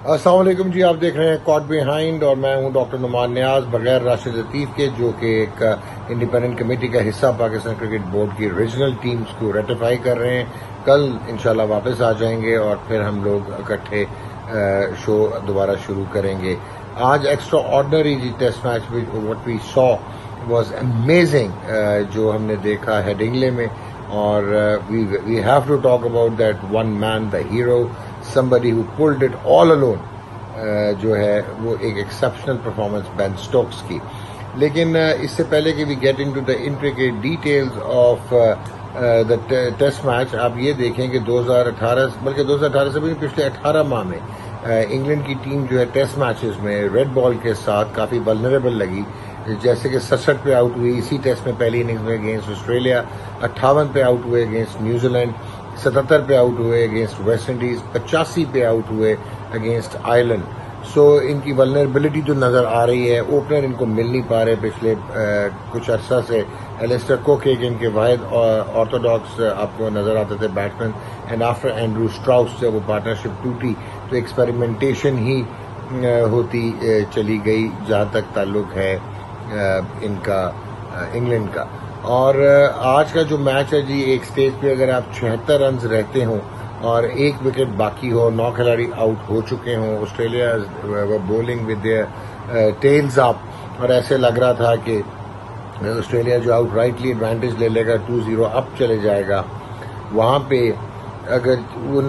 अस्सलाम वालेकुम जी, आप देख रहे हैं कॉट बिहाइंड और मैं हूं डॉक्टर नुमान नियाज, बगैर राशिद लतीफ़ के, जो कि एक इंडिपेंडेंट कमेटी का हिस्सा पाकिस्तान क्रिकेट बोर्ड की रीजनल टीम्स को रेटिफाई कर रहे हैं। कल इंशाल्लाह वापस आ जाएंगे और फिर हम लोग इकट्ठे शो दोबारा शुरू करेंगे। आज एक्स्ट्रा ऑर्डनरी जी टेस्ट मैच में what we saw was amazing, जो हमने देखा हेडिंगले में, और we have to talk about that one man the hero, somebody who pulled it all alone, जो है वो एक एक्सेप्शनल परफॉर्मेंस बेन स्टोक्स की। लेकिन इससे पहले कि we get into the intricate details of the test match, आप ये देखें कि 2018 बल्कि 2018 से भी पिछले 18 माह में इंग्लैंड की टीम जो है टेस्ट मैचेस में रेड बॉल के साथ काफ़ी वल्नरेबल लगी। जैसे कि 67 पे आउट हुई इसी टेस्ट में पहली इनिंग्स में अगेंस्ट ऑस्ट्रेलिया, 58 पे आउट हुए अगेंस्ट न्यूजीलैंड, 77 पे आउट हुए अगेंस्ट वेस्ट इंडीज, 85 पे आउट हुए अगेंस्ट आयरलैंड। सो इनकी वल्नरेबिलिटी जो नजर आ रही है, ओपनर इनको मिल नहीं पा रहे पिछले कुछ अर्सा से। एलिस्टर कुक एक इनके वाहिद ऑर्थोडॉक्स आपको नजर आते थे batsman, and after Andrew Strauss से वो पार्टनरशिप टूटी तो एक्सपेरिमेंटेशन ही होती चली गई जहां तक ताल्लुक है इनका इंग्लैंड का। और आज का जो मैच है जी, एक स्टेज पे अगर आप 76 रन रहते हो और एक विकेट बाकी हो, 9 खिलाड़ी आउट हो चुके हों, Australia bowling with their tails up, और ऐसे लग रहा था कि ऑस्ट्रेलिया जो आउट राइटली एडवांटेज ले लेगा, 2-0 अप चले जाएगा। वहां पे अगर उन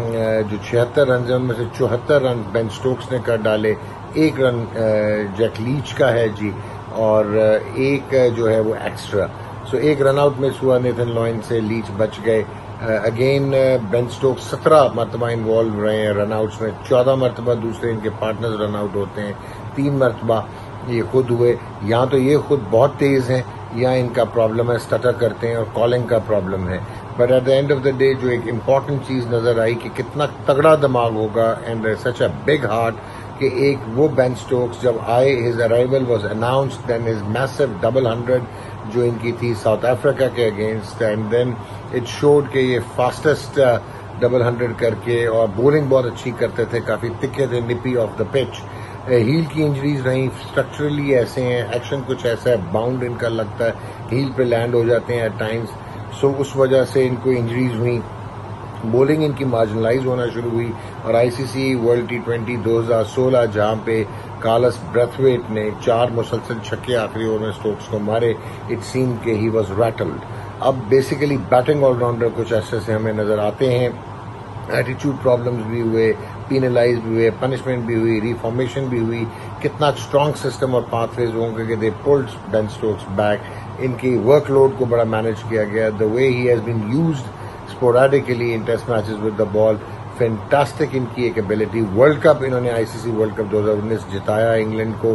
जो 76 रन है उनमें से 74 रन बेन स्टोक्स ने कर डाले, 1 रन जैक लीच का है जी, और एक जो है वो एक्स्ट्रा। सो एक रन आउट मिस हुआ नेथन लॉयन से, लीच बच गए। अगेन बेन स्टोक्स 17 मरतबा इन्वॉल्व रहे हैं रन आउट्स में, 14 मरतबा दूसरे इनके पार्टनर्स रन आउट होते हैं, 3 मरतबा ये खुद हुए। यहाँ तो ये खुद बहुत तेज हैं या इनका प्रॉब्लम है, स्टटर करते हैं और कॉलिंग का प्रॉब्लम है। But at the end of the day जो एक इम्पॉर्टेंट चीज नजर आई कि कितना तगड़ा दिमाग होगा and such a big heart, कि एक वो बेन स्टोक्स जब आए, his arrival was announced, then his massive double 100 जो इनकी थी साउथ अफ्रीका के against, and then it showed कि ये फास्टेस्ट डबल 100 करके, और बॉलिंग बहुत अच्छी करते थे, काफी तिखे थे, nippy off the pitch. Heel की इंजरीज रही, स्ट्रक्चरली ऐसे हैं, एक्शन कुछ ऐसा है, बाउंड इनका लगता है, हील पे लैंड हो जाते हैं एट टाइम्स। सो उस वजह से इनको इंजरीज हुई, बॉलिंग इनकी मार्जिनलाइज होना शुरू हुई। और आईसीसी वर्ल्ड T20 2016 जहां पे कार्लस ब्रेथवेट ने 4 मुसलसल छक्के आखिरी ओवर में स्टोक्स को मारे, इट सीम के ही वाज रैटल्ड। अब बेसिकली बैटिंग ऑलराउंडर कुछ ऐसे से हमें नजर आते हैं, एटीट्यूड प्रॉब्लम्स भी हुए, पीनलाइज भी हुए, पनिशमेंट भी हुई, रिफॉर्मेशन भी हुई। कितना स्ट्रॉन्ग सिस्टम और पाथवेज होंगे कि they pulled Ben Stokes back. इनकी वर्कलोड को बड़ा मैनेज किया गया, the way he has been used sporadically in test matches with the ball, fantastic इनकी एक एबिलिटी। वर्ल्ड कप इन्होंने आईसीसी वर्ल्ड कप 2019 जिताया इंग्लैंड को।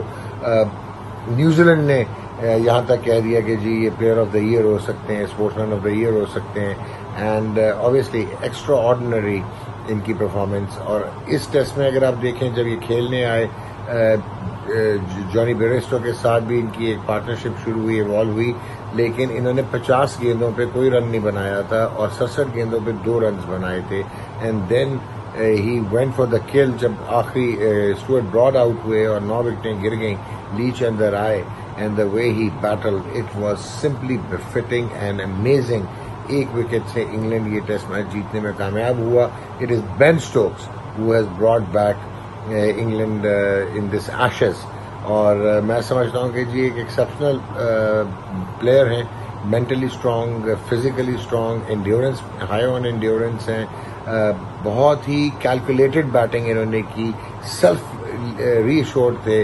न्यूजीलैंड ने यहाँ तक कह दिया कि जी ये प्लेयर ऑफ द ईयर हो सकते हैं, स्पोर्ट्समैन ऑफ द ईयर हो सकते हैं, एंड ऑब्वियसली एक्स्ट्रा ऑर्डिनरी इनकी परफॉर्मेंस। और इस टेस्ट में अगर आप देखें, जब ये खेलने आए जॉनी बेरेस्टो के साथ भी इनकी एक पार्टनरशिप शुरू हुई, इवॉल्व हुई, लेकिन इन्होंने 50 गेंदों पे कोई रन नहीं बनाया था और 67 गेंदों पे 2 रन बनाए थे। And then he went for the kill जब आखिरी स्टुअर्ट ब्रॉड आउट हुए और 9 विकेटें गिर गईं, लीच अंदर आए, and the way he battle, it was simply befitting and amazing. 1 wicket से इंग्लैंड ये टेस्ट मैच जीतने में कामयाब हुआ। It is Ben Stokes who has brought back England in this Ashes. और मैं समझता हूँ कि जी एक एक्सेप्शनल प्लेयर हैं, mentally strong, physically strong, endurance high on endurance हैं, बहुत ही कैलकुलेटेड बैटिंग इन्होंने की, सेल्फ रीअश्योर्ड थे,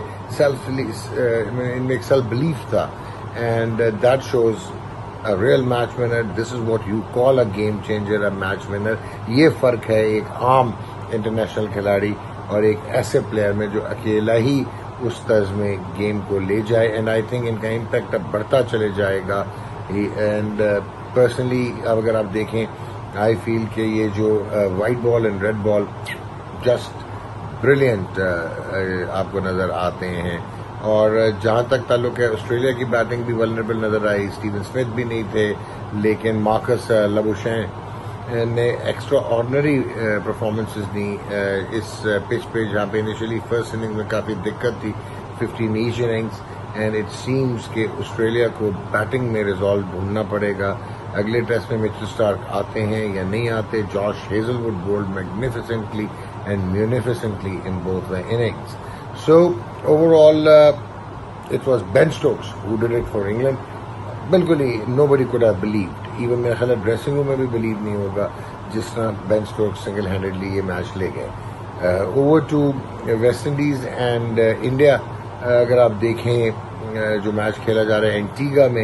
इनमें एक सेल्फ बिलीफ था, and that shows a real match winner. This is what you call a game changer, a match winner. ये फर्क है एक आम इंटरनेशनल खिलाड़ी और एक ऐसे प्लेयर में जो अकेला ही उस तर्ज में गेम को ले जाए, एंड आई थिंक इनका इम्पैक्ट अब बढ़ता चले जाएगा। एंड पर्सनली अगर आप देखें, आई फील कि ये जो white ball and red ball just brilliant आपको नजर आते हैं। और जहां तक ताल्लुक है, ऑस्ट्रेलिया की बैटिंग भी वल्नरेबल नजर आई, स्टीवन स्मिथ भी नहीं थे, लेकिन मार्कस लबुशेन ने एक्स्ट्रा ऑर्डनरी परफॉर्मेंसेस दी इस पिच पे, जहाँ पे इनिशियली फर्स्ट इनिंग में काफ़ी दिक्कत थी 15 each innings, and it seems कि ऑस्ट्रेलिया को बैटिंग में रिजॉल्व ढूंढना पड़ेगा। अगले टेस्ट में मिचेल स्टार्क आते हैं या नहीं आते। Josh Hazlewood bowled magnificently and munificently in both the innings. So overall it was Ben Stokes who did it for England. बिल्कुल ही nobody could have believed, even मेरा ख्याल ड्रेसिंग रूम में भी बिलीव नहीं होगा जिस तरह बेन स्टोक्स सिंगल हैंडेडली ये मैच ले गए। Over to West Indies and India. अगर आप देखें जो मैच खेला जा रहा है एंटीगा में,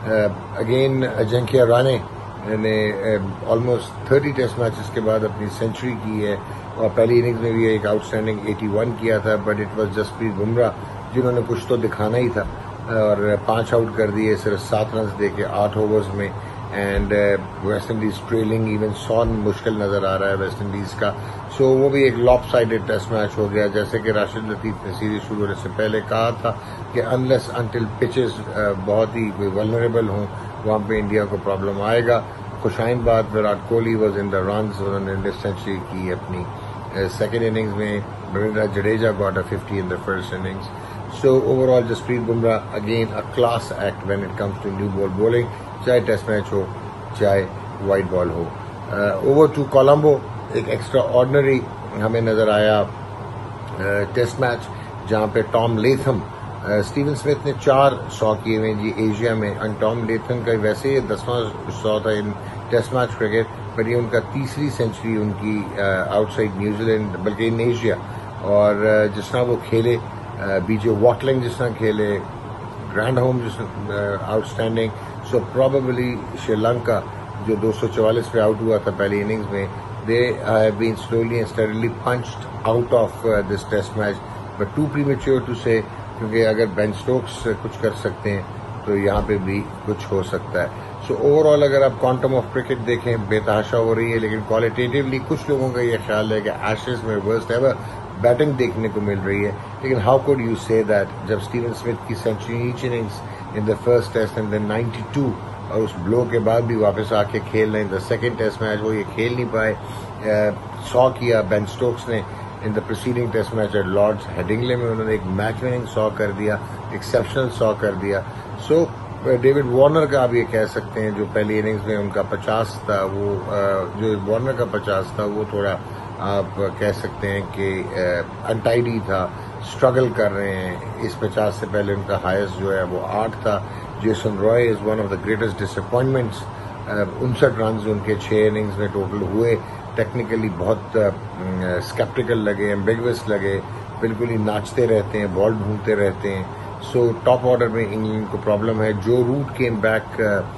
अगेन अजिंक्य रहाणे ने ऑलमोस्ट 30 टेस्ट मैचेस के बाद अपनी सेंचुरी की है, और पहली इनिंग्स में भी एक आउटस्टैंडिंग 81 किया था, but it was Jasprit Bumrah जिन्होंने कुछ तो दिखाना ही था और 5 आउट कर दिए सिर्फ 7 रन दे के 8 ओवर्स में। And West Indies trailing, even so मुश्किल नजर आ रहा है वेस्ट इंडीज का। सो वो भी एक लॉपसाइडेड टेस्ट मैच हो गया, जैसे कि राशिद लतीफ ने सीरीज शुरू होने से पहले कहा था कि अनलेस अंटिल पिचेस बहुत ही वल्नरेबल हों वहां पे इंडिया को प्रॉब्लम आएगा। खुशाइन बात, Virat Kohli was in the runs, उन्होंने सेंचुरी की अपनी सेकेंड इनिंग्स में। Ravindra Jadeja got a 50 in the first innings. So overall, Jasprit Bumrah again a class act when it comes to new ball bowling, चाहे टेस्ट मैच हो चाहे वाइट बॉल हो। Over to Colombo, एक extra ordinary हमें नजर आया test match, जहां पे टॉम लेथम, स्टीवन स्मिथ ने 4 100 किए हुए जी एशिया में, और टॉम लेथम का वैसे 10वां 100 था इन टेस्ट मैच क्रिकेट, पर ये उनका तीसरी सेंचुरी उनकी आउटसाइड न्यूजीलैंड, बल्कि इन एशिया। और जिस तरह वो खेले, बीजे वॉटलिंग जिस तरह खेले, ग्रैंड होम जिस आउटस्टैंडिंग। सो प्रोबेबली श्रीलंका जो 244 पे आउट हुआ था पहली इनिंग्स में, they have been slowly and steadily punched out of this test match, but too premature to say, क्योंकि अगर बेन स्टोक्स कुछ कर सकते हैं तो यहाँ पे भी कुछ हो सकता है। सो ओवरऑल अगर आप क्वांटम ऑफ क्रिकेट देखें, बेतहाशा हो रही है, लेकिन क्वालिटेटिवली कुछ लोगों का ये ख्याल है कि एशेज में वर्स्ट एवर बैटिंग देखने को मिल रही है। लेकिन how could you say that, जब स्टीवन स्मिथ की century each innings in the first test and then 92, और उस ब्लो के बाद भी वापस आके खेल रहे हैं द सेकेंड टेस्ट मैच, वो ये खेल नहीं पाए। 100 किया बेन स्टोक्स ने in the preceding test match at Lord's, Headingley में उन्होंने एक मैच विनिंग 100 कर दिया, एक्सेप्शनल 100 कर दिया। सो डेविड वार्नर का आप ये कह सकते हैं, जो पहली इनिंग्स में उनका 50 था, वो जो वार्नर का 50 था वो थोड़ा आप कह सकते हैं कि अनटाइडी था, स्ट्रगल कर रहे हैं। इस 50 से पहले उनका हाईएस्ट जो है वो 8 था। Jason Roy is one of the greatest disappointments, 59 run उनके 6 इनिंग्स में टोटल हुए। टेक्निकली बहुत स्केप्टिकल लगे, एम्बिगुअस लगे, बिल्कुल ही नाचते रहते हैं, बॉल ढूंढते रहते हैं। सो टॉप ऑर्डर में इंग्लैंड को प्रॉब्लम है। Joe Root came back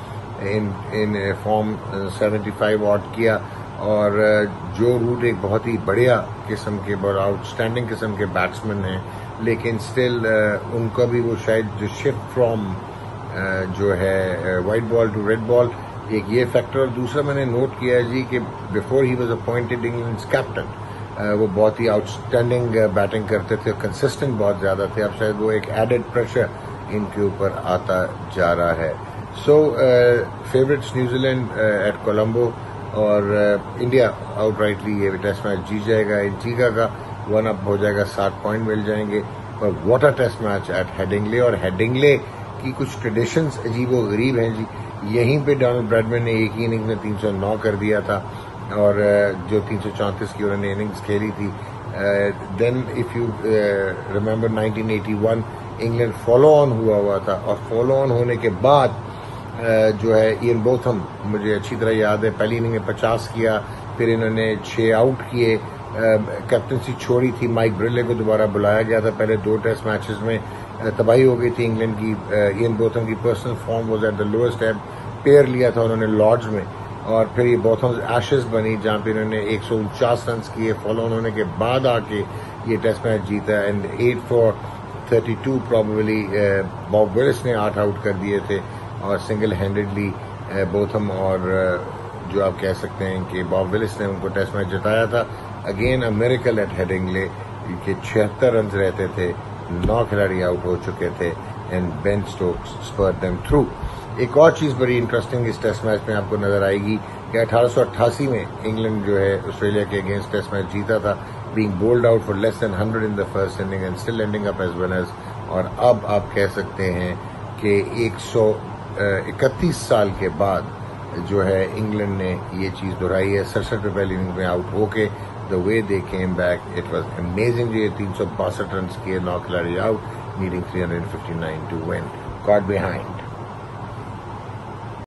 in form 75 ऑट किया, और जो रूट एक बहुत ही बढ़िया किस्म के, बहुत आउटस्टैंडिंग किस्म के बैट्समैन हैं, लेकिन स्टिल उनका भी वो शायद जो शिफ्ट फ्रॉम जो है white ball to red ball, एक ये फैक्टर। और दूसरा मैंने नोट किया है जी कि before he was appointed England's captain, वो बहुत ही आउटस्टैंडिंग बैटिंग करते थे, कंसिस्टेंट बहुत ज्यादा थे। अब शायद वो एक एडेड प्रेशर इनके ऊपर आता जा रहा है। सो फेवरेट्स न्यूजीलैंड एट कोलंबो, और इंडिया आउटराइटली ये टेस्ट मैच जीत जाएगा। एंटीगा का 1 अप हो जाएगा, 60 पॉइंट मिल जाएंगे। और what a test match at Headingley, और हेडिंगले की कुछ ट्रेडिशंस अजीबो गरीब हैं जी। यहीं पे डोनाल्ड ब्रैडमैन ने एक ही इनिंग में 309 कर दिया था, और जो 334 की उन्होंने इनिंग्स खेली थी। Then if you remember 1981 England follow on हुआ था, और फॉलो ऑन होने के बाद जो है इयन बोथम, मुझे अच्छी तरह याद है, पहली इनिंग में 50 किया, फिर इन्होंने 6 आउट किए, कैप्टनसी छोड़ी थी, माइक ब्रिले को दोबारा बुलाया गया था। पहले 2 टेस्ट मैचेस में तबाही हो गई थी इंग्लैंड की। इयन बोथम की personal form was at the lowest ebb, pair लिया था उन्होंने लॉर्ड्स में, और फिर ये बोथम एशेज बनी जहां पे इन्होंने 149 रन किए। फॉलो ऑन होने के बाद आके ये टेस्ट मैच जीता, and 8 for 32 probably Bob Willis ने 8 आउट कर दिए थे, और सिंगल हैंडेडली बोथम और जो आप कह सकते हैं कि बॉब विलिस ने उनको टेस्ट मैच जिताया था। Again a miracle at Headingley के 76 रन रहते थे, 9 खिलाड़ी आउट हो चुके थे, and Ben Stokes spurred them through. एक और चीज बड़ी इंटरेस्टिंग इस टेस्ट मैच में आपको नजर आएगी कि 1888 में इंग्लैंड जो है ऑस्ट्रेलिया के अगेंस्ट टेस्ट मैच जीता था, being bowled out for less than 100 in the first inning and still ending up as winners. और अब आप कह सकते हैं कि 131 साल के बाद जो है इंग्लैंड ने ये चीज दोहराई है। 67 पे पहली इनिंग में आउट होके the way they came back, it was amazing. ये 362 रन किए, 9 खिलाड़ी out, needing 359 to win. Caught behind.